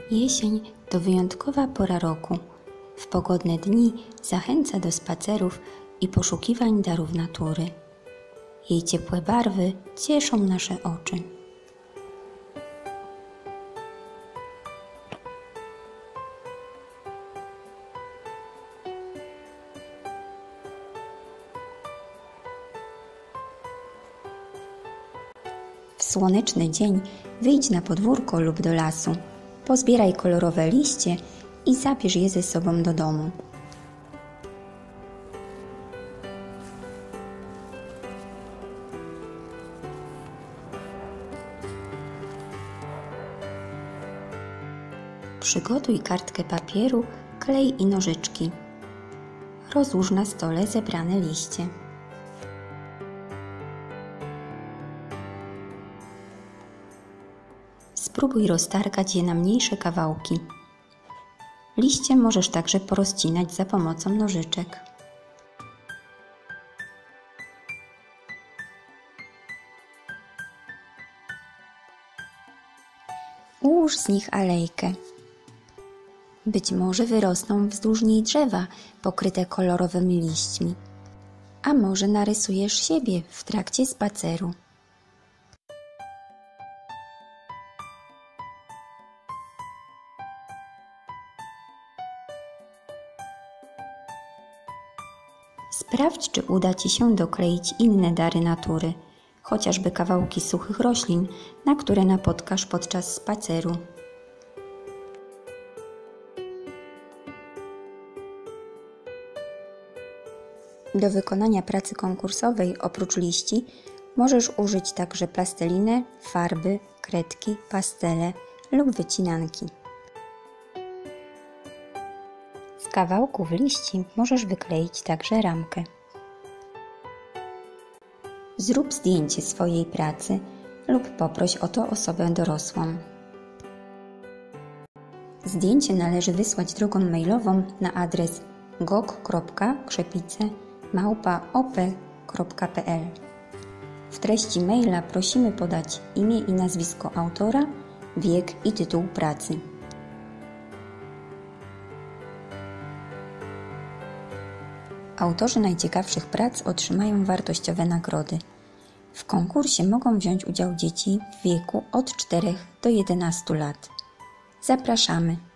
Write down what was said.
Jesień to wyjątkowa pora roku. W pogodne dni zachęca do spacerów i poszukiwań darów natury. Jej ciepłe barwy cieszą nasze oczy. W słoneczny dzień wyjdź na podwórko lub do lasu, pozbieraj kolorowe liście i zabierz je ze sobą do domu. Przygotuj kartkę papieru, klej i nożyczki. Rozłóż na stole zebrane liście. Spróbuj roztargać je na mniejsze kawałki. Liście możesz także porozcinać za pomocą nożyczek. Ułóż z nich alejkę. Być może wyrosną wzdłuż niej drzewa pokryte kolorowymi liśćmi, a może narysujesz siebie w trakcie spaceru. Sprawdź, czy uda Ci się dokleić inne dary natury, chociażby kawałki suchych roślin, na które napotkasz podczas spaceru. Do wykonania pracy konkursowej oprócz liści możesz użyć także plasteliny, farby, kredki, pastele lub wycinanki. Z kawałków liści możesz wykleić także ramkę. Zrób zdjęcie swojej pracy lub poproś o to osobę dorosłą. Zdjęcie należy wysłać drogą mailową na adres gog.krzepice@op.pl. W treści maila prosimy podać imię i nazwisko autora, wiek i tytuł pracy. Autorzy najciekawszych prac otrzymają wartościowe nagrody. W konkursie mogą wziąć udział dzieci w wieku od 4 do 11 lat. Zapraszamy!